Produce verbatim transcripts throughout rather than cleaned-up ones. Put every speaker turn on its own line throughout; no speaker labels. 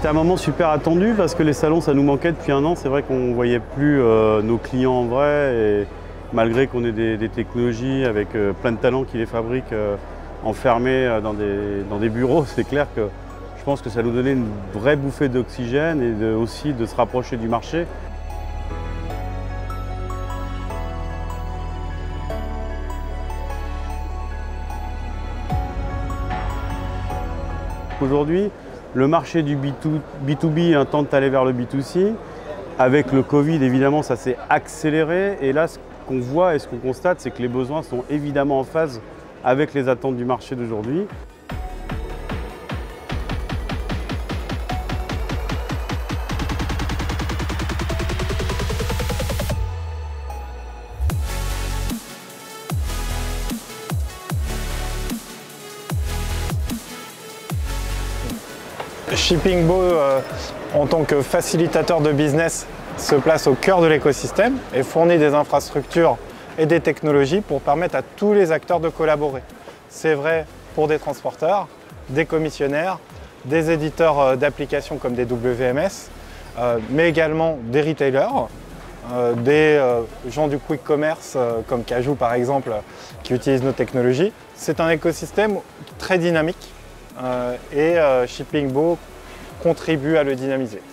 C'était un moment super attendu parce que les salons, ça nous manquait depuis un an. C'est vrai qu'on ne voyait plus euh, nos clients en vrai. Et malgré qu'on ait des, des technologies avec euh, plein de talents qui les fabriquent euh, enfermés euh, dans, des, dans des bureaux, c'est clair que je pense que ça nous donnait une vraie bouffée d'oxygène et de, aussi de se rapprocher du marché. Aujourd'hui, le marché du B deux B tend à aller vers le B deux C. Avec le Covid, évidemment, ça s'est accéléré. Et là, ce qu'on voit et ce qu'on constate, c'est que les besoins sont évidemment en phase avec les attentes du marché d'aujourd'hui.
Shippingbo, euh, en tant que facilitateur de business, se place au cœur de l'écosystème et fournit des infrastructures et des technologies pour permettre à tous les acteurs de collaborer. C'est vrai pour des transporteurs, des commissionnaires, des éditeurs d'applications comme des W M S, euh, mais également des retailers, euh, des euh, gens du quick commerce euh, comme Cajoo par exemple, qui utilisent nos technologies. C'est un écosystème très dynamique. Euh, et euh, Shippingbo contribue à le dynamiser.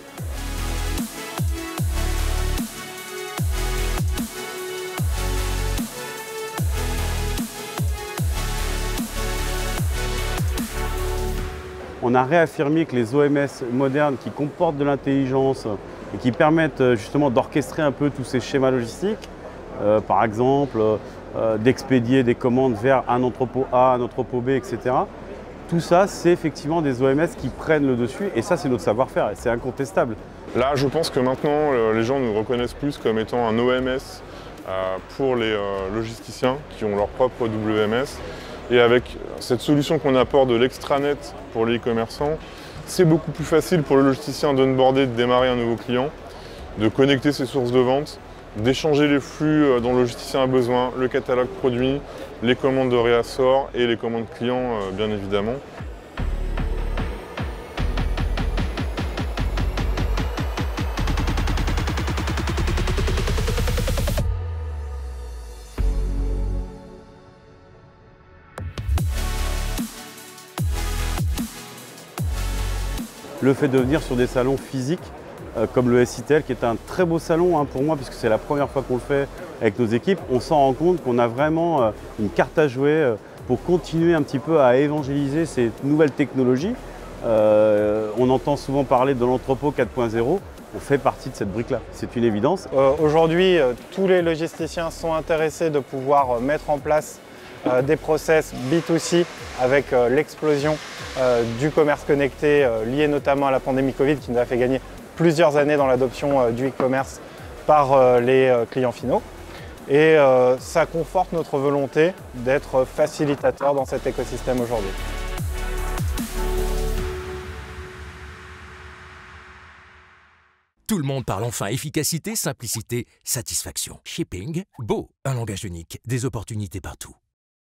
On a réaffirmé que les O M S modernes qui comportent de l'intelligence et qui permettent justement d'orchestrer un peu tous ces schémas logistiques, euh, par exemple euh, d'expédier des commandes vers un entrepôt A, un entrepôt B, et cetera. Tout ça, c'est effectivement des O M S qui prennent le dessus et ça, c'est notre savoir-faire et c'est incontestable.
Là, je pense que maintenant, les gens nous reconnaissent plus comme étant un O M S pour les logisticiens qui ont leur propre W M S. Et avec cette solution qu'on apporte de l'extranet pour les e-commerçants, c'est beaucoup plus facile pour le logisticien d'onboarder, de démarrer un nouveau client, de connecter ses sources de vente, d'échanger les flux dont le logisticien a besoin, le catalogue produit, les commandes de réassort et les commandes clients bien évidemment.
Le fait de venir sur des salons physiques euh, comme le S I T L, qui est un très beau salon hein, pour moi, puisque c'est la première fois qu'on le fait avec nos équipes, on s'en rend compte qu'on a vraiment euh, une carte à jouer euh, pour continuer un petit peu à évangéliser ces nouvelles technologies. Euh, on entend souvent parler de l'entrepôt quatre point zéro, on fait partie de cette brique-là, c'est une évidence.
Euh, Aujourd'hui, euh, tous les logisticiens sont intéressés de pouvoir euh, mettre en place euh, des process B deux C avec euh, l'explosion euh, du commerce connecté euh, lié notamment à la pandémie Covid qui nous a fait gagner plusieurs années dans l'adoption euh, du e-commerce par euh, les euh, clients finaux. Et euh, ça conforte notre volonté d'être facilitateur dans cet écosystème aujourd'hui.
Tout le monde parle enfin efficacité, simplicité, satisfaction. Shippingbo, un langage unique, des opportunités partout.